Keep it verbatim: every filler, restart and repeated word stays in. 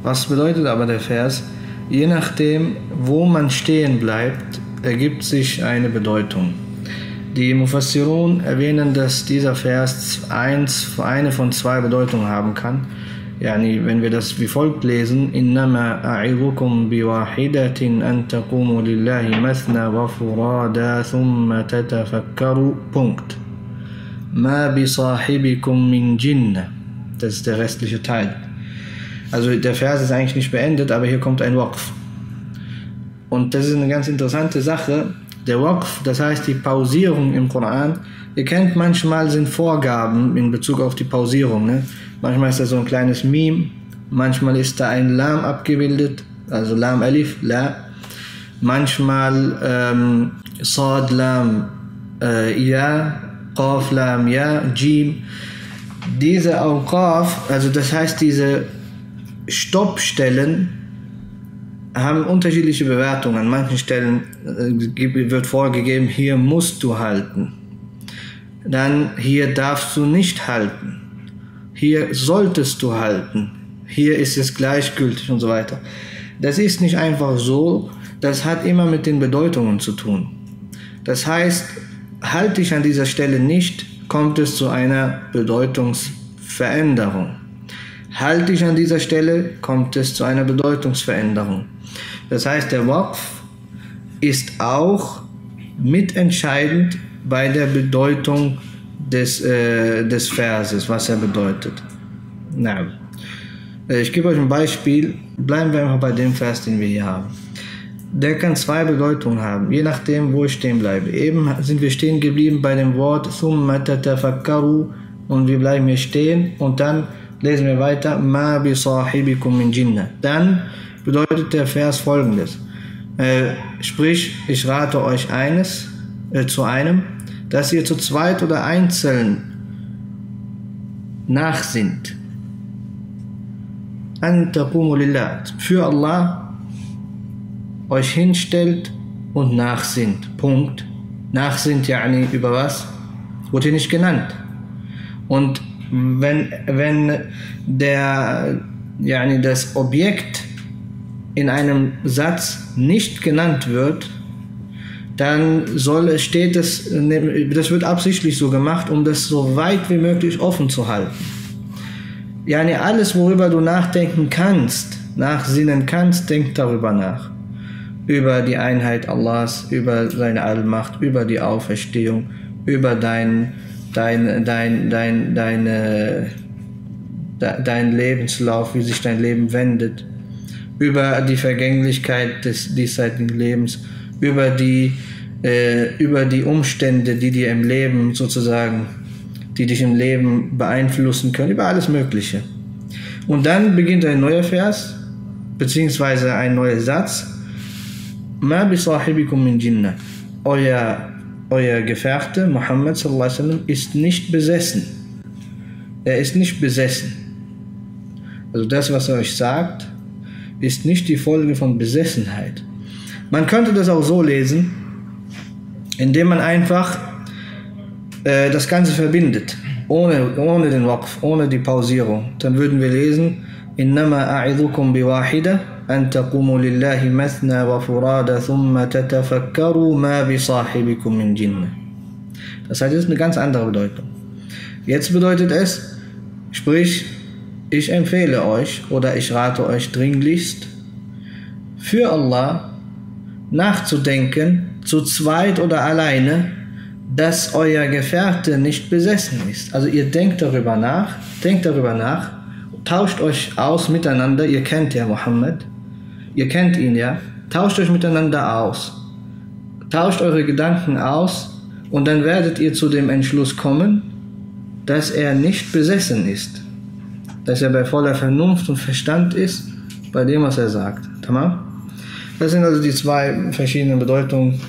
Was bedeutet aber der Vers? Je nachdem, wo man stehen bleibt, ergibt sich eine Bedeutung. Die Mufassirun erwähnen, dass dieser Vers eins, eine von zwei Bedeutungen haben kann. Yani, wenn wir das wie folgt lesen: Innama a'idukum biwahidatin an taqumu lillahi mathna wa furada thumma tatafakkaru. Punkt. Ma bisahibikum min jinna. Das ist der restliche Teil. Also der Vers ist eigentlich nicht beendet, aber hier kommt ein Waqf. Und das ist eine ganz interessante Sache. Der Waqf, das heißt die Pausierung im Koran. Ihr kennt, manchmal sind Vorgaben in Bezug auf die Pausierung. Ne? Manchmal ist da so ein kleines Mim, manchmal ist da ein Lam abgebildet, also Lam Alif, La. Manchmal ähm, Sad Lam äh, Ja, Qaf Lam Ja, Jim. Diese Awqaf, also das heißt diese Stoppstellen, haben unterschiedliche Bewertungen. An manchen Stellen äh, wird vorgegeben, hier musst du halten. Dann hier darfst du nicht halten. Hier solltest du halten. Hier ist es gleichgültig und so weiter. Das ist nicht einfach so, das hat immer mit den Bedeutungen zu tun. Das heißt, halte ich an dieser Stelle nicht, kommt es zu einer Bedeutungsveränderung. Halte ich an dieser Stelle, kommt es zu einer Bedeutungsveränderung. Das heißt, der Waqf ist auch mitentscheidend bei der Bedeutung des, äh, des Verses, was er bedeutet. Na, ich gebe euch ein Beispiel. Bleiben wir einfach bei dem Vers, den wir hier haben. Der kann zwei Bedeutungen haben, je nachdem, wo ich stehen bleibe. Eben sind wir stehen geblieben bei dem Wort Thumma tatafakkaru und wir bleiben hier stehen und dann lesen wir weiter, Ma bi sahibikum min jinna. Dann bedeutet der Vers folgendes. Äh, sprich, ich rate euch eines, äh, zu einem, dass ihr zu zweit oder einzeln nachsinnt. An taqumu lillah. Für Allah euch hinstellt und nachsinnt. Punkt. Nachsinnt, yani über was? Wurde hier nicht genannt. Und wenn, wenn der, yani das Objekt in einem Satz nicht genannt wird, dann soll es, steht es, das wird absichtlich so gemacht, um das so weit wie möglich offen zu halten. Yani alles, worüber du nachdenken kannst, nachsinnen kannst, denk darüber nach. Über die Einheit Allahs, über seine Allmacht, über die Auferstehung, über dein, dein, dein, dein, deine, dein Lebenslauf, wie sich dein Leben wendet, über die Vergänglichkeit des diesseitigen Lebens, über die, äh, über die Umstände, die dir im Leben sozusagen, die dich im Leben beeinflussen können, über alles Mögliche. Und dann beginnt ein neuer Vers, beziehungsweise ein neuer Satz. Ma bi sahibikum min jinna. Euer, euer Gefährte, Muhammad sallallahu alaihi wasallam, ist nicht besessen. Er ist nicht besessen. Also das, was er euch sagt, ist nicht die Folge von Besessenheit. Man könnte das auch so lesen, indem man einfach äh, das Ganze verbindet, ohne, ohne den Waqf, ohne die Pausierung. Dann würden wir lesen, Innama a'idukum biwahida an taqumu lillahi mathna wa furada thumma tatafakkaru ma bi sahibikum min jinna. Das heißt, es ist eine ganz andere Bedeutung. Jetzt bedeutet es, sprich, ich empfehle euch oder ich rate euch dringlichst, für Allah nachzudenken, zu zweit oder alleine, dass euer Gefährte nicht besessen ist. Also ihr denkt darüber nach, denkt darüber nach, tauscht euch aus miteinander, ihr kennt ja Muhammad, ihr kennt ihn ja, tauscht euch miteinander aus, tauscht eure Gedanken aus und dann werdet ihr zu dem Entschluss kommen, dass er nicht besessen ist, dass er bei voller Vernunft und Verstand ist, bei dem, was er sagt. Tamam? Das sind also die zwei verschiedenen Bedeutungen.